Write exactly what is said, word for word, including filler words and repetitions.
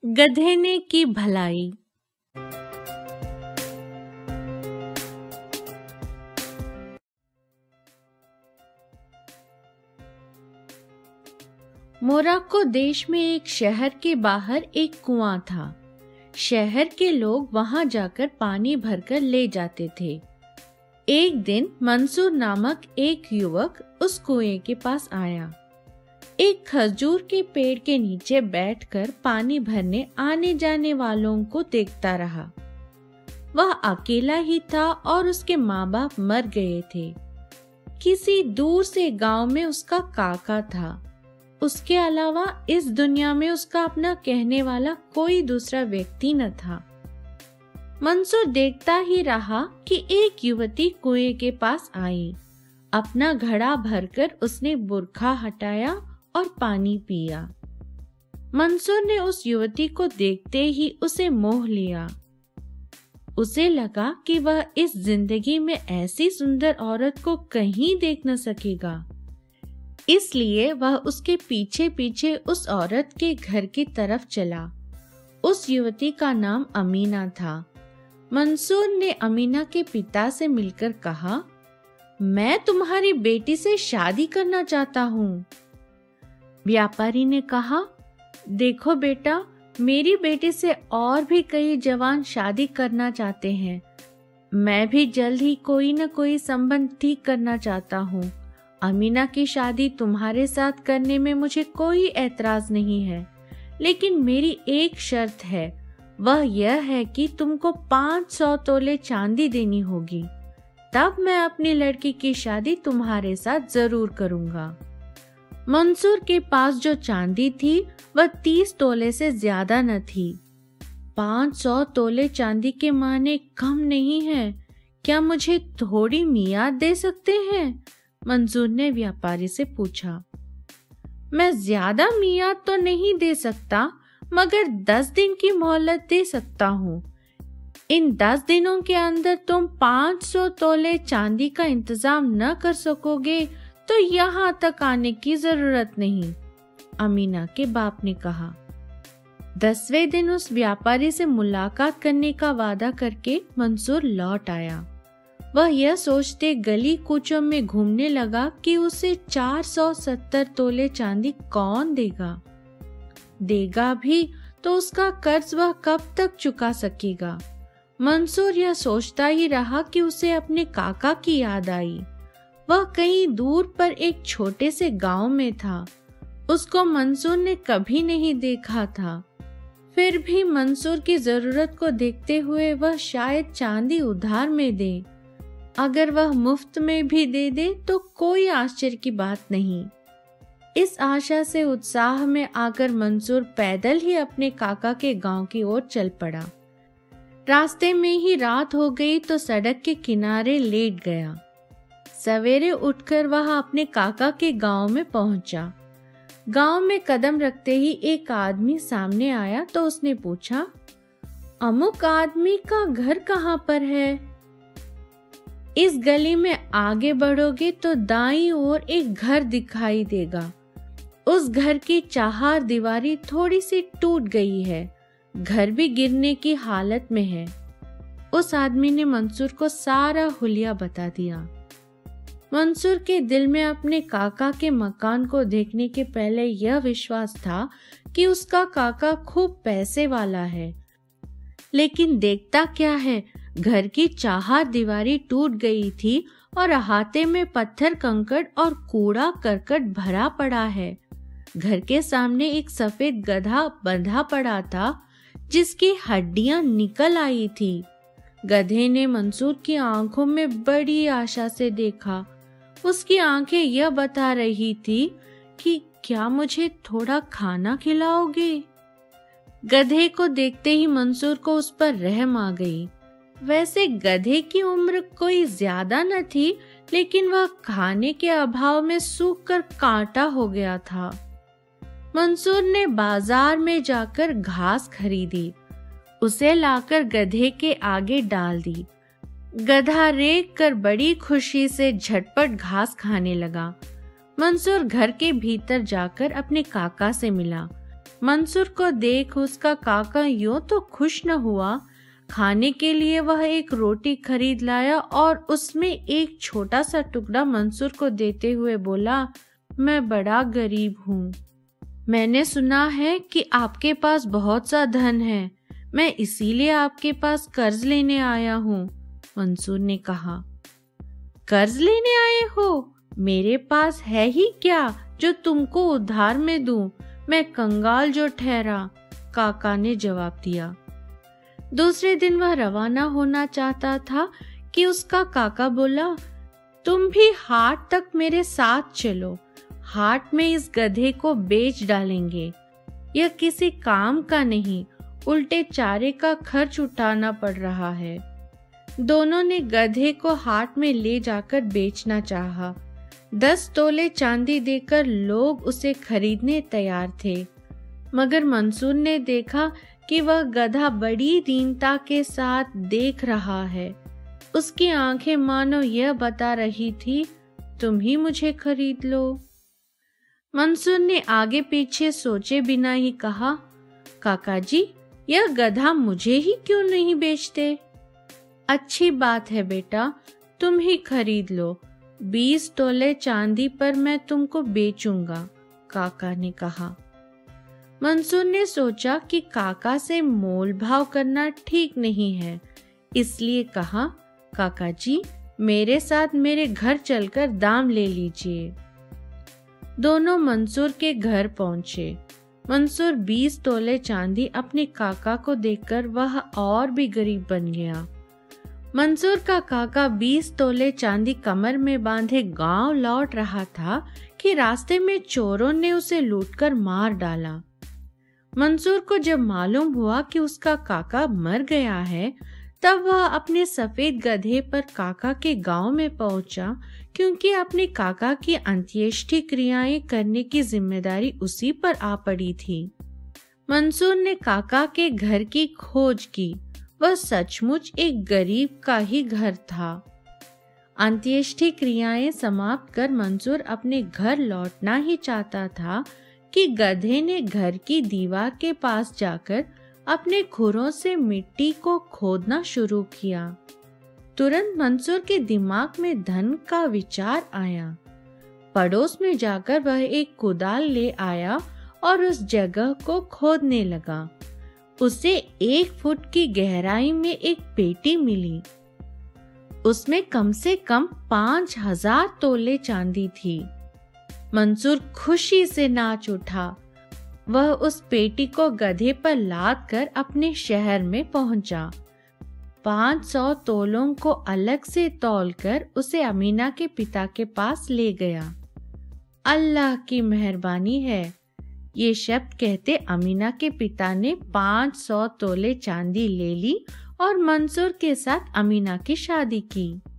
गधे ने की भलाई। मोरक्को देश में एक शहर के बाहर एक कुआं था। शहर के लोग वहां जाकर पानी भरकर ले जाते थे। एक दिन मंसूर नामक एक युवक उस कुएं के पास आया। एक खजूर के पेड़ के नीचे बैठकर पानी भरने आने जाने वालों को देखता रहा। वह अकेला ही था और उसके माँ बाप मर गए थे। किसी दूर से गांव में उसका काका था। उसके अलावा इस दुनिया में उसका अपना कहने वाला कोई दूसरा व्यक्ति न था। मंसूर देखता ही रहा कि एक युवती कुएं के पास आई। अपना घड़ा भरकर उसने बुरखा हटाया और पानी पिया। मंसूर ने उस युवती को देखते ही उसे मोह लिया। उसे लगा कि वह इस जिंदगी में ऐसी सुंदर औरत को कहीं देख न सकेगा। इसलिए वह उसके पीछे पीछे उस औरत के घर की तरफ चला। उस युवती का नाम अमीना था। मंसूर ने अमीना के पिता से मिलकर कहा, मैं तुम्हारी बेटी से शादी करना चाहता हूँ। व्यापारी ने कहा, देखो बेटा, मेरी बेटी से और भी कई जवान शादी करना चाहते हैं। मैं भी जल्द ही कोई न कोई संबंध ठीक करना चाहता हूँ। अमीना की शादी तुम्हारे साथ करने में मुझे कोई ऐतराज नहीं है, लेकिन मेरी एक शर्त है। वह यह है कि तुमको पाँच सौ तोले चांदी देनी होगी, तब मैं अपनी लड़की की शादी तुम्हारे साथ जरूर करूँगा। मंसूर के पास जो चांदी थी वह तीस तोले से ज्यादा न थी। पाँच सौ तोले चांदी के माने कम नहीं है। क्या मुझे थोड़ी मियाद दे सकते हैं? मंसूर ने व्यापारी से पूछा। मैं ज्यादा मियाद तो नहीं दे सकता, मगर दस दिन की मोहलत दे सकता हूँ। इन दस दिनों के अंदर तुम पाँच सौ तोले चांदी का इंतजाम न कर सकोगे तो यहाँ तक आने की जरूरत नहीं, अमीना के बाप ने कहा। दसवें दिन उस व्यापारी से मुलाकात करने का वादा करके मंसूर लौट आया। वह यह सोचते गली कूचों में घूमने लगा कि उसे चार सौ सत्तर तोले चांदी कौन देगा। देगा भी तो उसका कर्ज वह कब तक चुका सकेगा। मंसूर यह सोचता ही रहा कि उसे अपने काका की याद आई। वह कहीं दूर पर एक छोटे से गांव में था। उसको मंसूर ने कभी नहीं देखा था। फिर भी मंसूर की जरूरत को देखते हुए वह शायद चांदी उधार में दे। अगर वह मुफ्त में भी दे दे तो कोई आश्चर्य की बात नहीं। इस आशा से उत्साह में आकर मंसूर पैदल ही अपने काका के गांव की ओर चल पड़ा। रास्ते में ही रात हो गई तो सड़क के किनारे लेट गया। सवेरे उठकर वह अपने काका के गांव में पहुंचा। गांव में कदम रखते ही एक आदमी सामने आया तो उसने पूछा, अमुक आदमी का घर कहाँ पर है? इस गली में आगे बढ़ोगे तो दाईं ओर एक घर दिखाई देगा। उस घर की चार दीवारी थोड़ी सी टूट गई है। घर भी गिरने की हालत में है। उस आदमी ने मंसूर को सारा हुलिया बता दिया। मंसूर के दिल में अपने काका के मकान को देखने के पहले यह विश्वास था कि उसका काका खूब पैसे वाला है, लेकिन देखता क्या है, घर की चार दीवारी टूट गई थी और अहाते में पत्थर कंकड़ और कूड़ा करकट भरा पड़ा है। घर के सामने एक सफेद गधा बंधा पड़ा था जिसकी हड्डियां निकल आई थी। गधे ने मंसूर की आंखों में बड़ी आशा से देखा। उसकी आंखें यह बता रही थी कि क्या मुझे थोड़ा खाना खिलाओगे? गधे को देखते ही मंसूर को उस पर रहम आ गई। वैसे गधे की उम्र कोई ज्यादा न थी, लेकिन वह खाने के अभाव में सूख कर कांटा हो गया था। मंसूर ने बाजार में जाकर घास खरीदी। उसे लाकर गधे के आगे डाल दी। गधा रेंग कर बड़ी खुशी से झटपट घास खाने लगा। मंसूर घर के भीतर जाकर अपने काका से मिला। मंसूर को देख उसका काका यूं तो खुश न हुआ। खाने के लिए वह एक रोटी खरीद लाया और उसमें एक छोटा सा टुकड़ा मंसूर को देते हुए बोला, मैं बड़ा गरीब हूँ। मैंने सुना है कि आपके पास बहुत सा धन है, मैं इसीलिए आपके पास कर्ज लेने आया हूँ। मंसूर ने कहा, कर्ज लेने आए हो? मेरे पास है ही क्या जो तुमको उधार में दूं? मैं कंगाल जो ठहरा, काका ने जवाब दिया। दूसरे दिन वह रवाना होना चाहता था कि उसका काका बोला, तुम भी हाट तक मेरे साथ चलो। हाट में इस गधे को बेच डालेंगे। यह किसी काम का नहीं, उल्टे चारे का खर्च उठाना पड़ रहा है। दोनों ने गधे को हाट में ले जाकर बेचना चाहा। दस तोले चांदी देकर लोग उसे खरीदने तैयार थे, मगर मंसूर ने देखा कि वह गधा बड़ी दीनता के साथ देख रहा है। उसकी आंखें मानो यह बता रही थी, तुम ही मुझे खरीद लो। मंसूर ने आगे पीछे सोचे बिना ही कहा, काका जी, यह गधा मुझे ही क्यों नहीं बेचते? अच्छी बात है बेटा, तुम ही खरीद लो। बीस तोले चांदी पर मैं तुमको बेचूंगा, काका ने कहा। मंसूर ने सोचा कि काका से मोल भाव करना ठीक नहीं है, इसलिए कहा, काका जी, मेरे साथ मेरे घर चलकर दाम ले लीजिए। दोनों मंसूर के घर पहुंचे। मंसूर बीस तोले चांदी अपने काका को देकर वह और भी गरीब बन गया। मंसूर का काका बीस तोले चांदी कमर में बांधे गांव लौट रहा था कि रास्ते में चोरों ने उसे लूटकर मार डाला। मंसूर को जब मालूम हुआ कि उसका काका मर गया है, तब वह अपने सफेद गधे पर काका के गांव में पहुंचा, क्योंकि अपने काका की अंत्येष्टि क्रियाएं करने की जिम्मेदारी उसी पर आ पड़ी थी। मंसूर ने काका के घर की खोज की। वह सचमुच एक गरीब का ही घर था। अंत्येष्टि क्रियाएं समाप्त कर मंसूर अपने घर लौटना ही चाहता था कि गधे ने घर की दीवार के पास जाकर अपने खुरों से मिट्टी को खोदना शुरू किया। तुरंत मंसूर के दिमाग में धन का विचार आया। पड़ोस में जाकर वह एक कुदाल ले आया और उस जगह को खोदने लगा। उसे एक फुट की गहराई में एक पेटी मिली। उसमें कम से कम पांच हजार तोले चांदी थी। मंसूर खुशी से नाच उठा। वह उस पेटी को गधे पर लाद कर अपने शहर में पहुंचा। पांच सौ तोलों को अलग से तौलकर उसे अमीना के पिता के पास ले गया। अल्लाह की मेहरबानी है, ये शब्द कहते अमीना के पिता ने पांच सौ तोले चांदी ले ली और मंसूर के साथ अमीना की शादी की।